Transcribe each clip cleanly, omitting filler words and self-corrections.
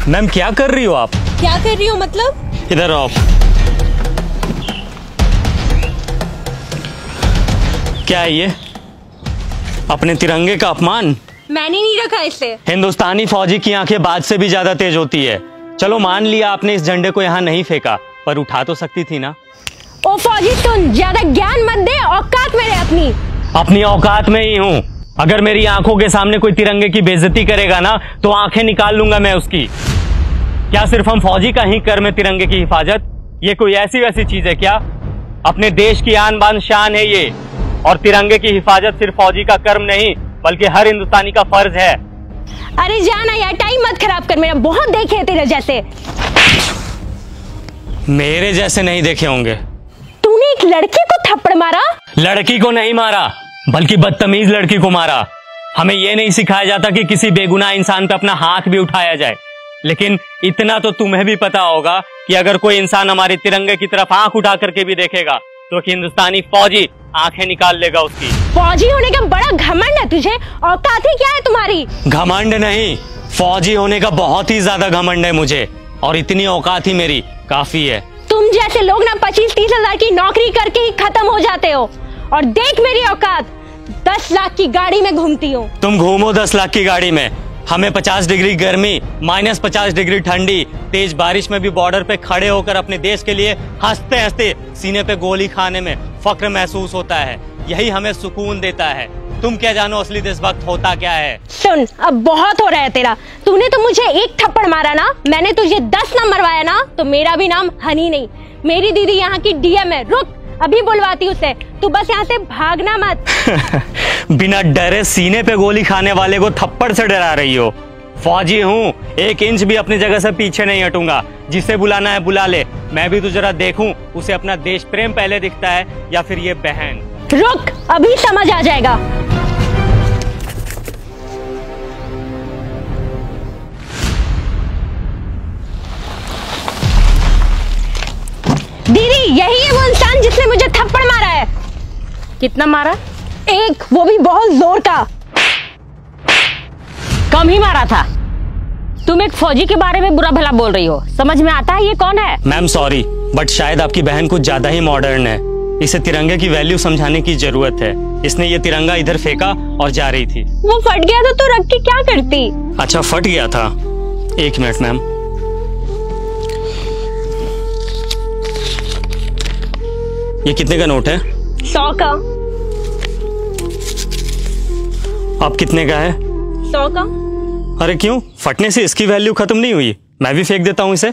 Ma'am क्या कर रही हो आप? क्या कर रही हो मतलब? इधर आओ। क्या है ये? अपने तिरंगे का अपमान? मैंने नहीं रखा इसे। हिंदुस्तानी फौजी की आंखें बाज से भी ज्यादा तेज होती है। चलो मान लिया आपने इस झंडे को यहाँ नहीं फेंका, पर उठा तो सकती थी ना। ओ फौजी तुम ज्यादा ज्ञान मत दे, औकात में रहे अपनी औकात में ही हूँ। अगर मेरी आंखों के सामने कोई तिरंगे की बेइज्जती करेगा ना तो आंखें निकाल लूंगा मैं उसकी। क्या सिर्फ हम फौजी का ही कर्म है तिरंगे की हिफाजत? ये कोई ऐसी वैसी चीज है क्या? अपने देश की आन बान शान है ये, और तिरंगे की हिफाजत सिर्फ फौजी का कर्म नहीं बल्कि हर हिंदुस्तानी का फर्ज है। अरे जाना यार, टाइम मत खराब कर मेरा, बहुत देखे तेरे जैसे। मेरे जैसे नहीं देखे होंगे। तूने एक लड़की को थप्पड़ मारा? लड़की को नहीं मारा बल्कि बदतमीज लड़की को मारा। हमें यह नहीं सिखाया जाता कि किसी बेगुनाह इंसान पे अपना हाथ भी उठाया जाए, लेकिन इतना तो तुम्हें भी पता होगा कि अगर कोई इंसान हमारे तिरंगे की तरफ आंख उठा करके भी देखेगा तो हिंदुस्तानी फौजी आंखें निकाल लेगा उसकी। फौजी होने का बड़ा घमंड है तुझे, औकात ही क्या है तुम्हारी? घमंड नहीं, फौजी होने का बहुत ही ज्यादा घमंड है मुझे, और इतनी औकात ही मेरी काफी है। तुम जैसे लोग ना 25-30 हजार की नौकरी करके ही खत्म हो जाते हो, और देख मेरी औकात, 10 लाख की गाड़ी में घूमती हूँ। तुम घूमो 10 लाख की गाड़ी में, हमें 50 डिग्री गर्मी, -50 डिग्री ठंडी, तेज बारिश में भी बॉर्डर पे खड़े होकर अपने देश के लिए हंसते हंसते सीने पे गोली खाने में फक्र महसूस होता है। यही हमें सुकून देता है। तुम क्या जानो असली देशभक्त होता क्या है? सुन, अब बहुत हो रहा है तेरा। तूने तो मुझे एक थप्पड़ मारा ना, मैंने तुझे 10 ना मरवाया ना, तो मेरा भी नाम हनी नहीं। मेरी दीदी यहाँ की डीएम है। रुक, अभी बुलवाती उसे। तू बस यहाँ से भागना मत। बिना डरे सीने पे गोली खाने वाले को थप्पड़ से डरा रही हो? फौजी हूँ, 1 इंच भी अपनी जगह से पीछे नहीं हटूंगा। जिसे बुलाना है बुला ले, मैं भी तो जरा देखूं उसे अपना देश प्रेम पहले दिखता है या फिर ये बहन। रुक, अभी समझ आ जाएगा। दीदी, यही है वो इंसान जिसने मुझे थप्पड़ मारा है। कितना मारा? 1, वो भी बहुत जोर का। कम ही मारा था। तुम एक फौजी के बारे में बुरा भला बोल रही हो, समझ में आता है ये कौन है? मैम सॉरी, बट शायद आपकी बहन कुछ ज्यादा ही मॉडर्न है। इसे तिरंगे की वैल्यू समझाने की जरूरत है। इसने ये तिरंगा इधर फेंका और जा रही थी। वो फट गया तो तू रख के क्या करती? अच्छा, फट गया था। 1 मिनट मैम। ये कितने का नोट है? 100 का। अब कितने का है? 100 का। अरे क्यों, फटने से इसकी वैल्यू खत्म नहीं हुई? मैं भी फेंक देता हूं इसे।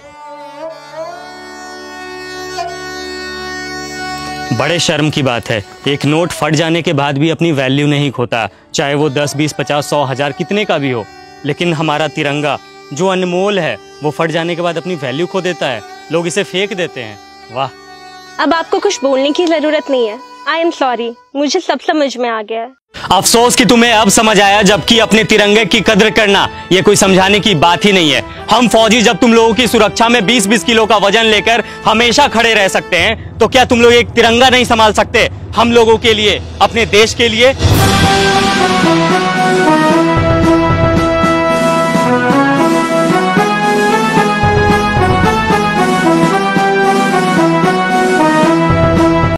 बड़े शर्म की बात है, एक नोट फट जाने के बाद भी अपनी वैल्यू नहीं खोता, चाहे वो 10, 20, 50, 100, 1000 कितने का भी हो। लेकिन हमारा तिरंगा जो अनमोल है वो फट जाने के बाद अपनी वैल्यू खो देता है। लोग इसे फेंक देते हैं। वाह। अब आपको कुछ बोलने की जरूरत नहीं है। आई एम सॉरी, मुझे सब समझ में आ गया है। अफसोस कि तुम्हें अब समझ आया, जबकि अपने तिरंगे की कद्र करना ये कोई समझाने की बात ही नहीं है। हम फौजी जब तुम लोगों की सुरक्षा में 20-20 किलो का वजन लेकर हमेशा खड़े रह सकते हैं, तो क्या तुम लोग एक तिरंगा नहीं संभाल सकते हम लोगों के लिए, अपने देश के लिए?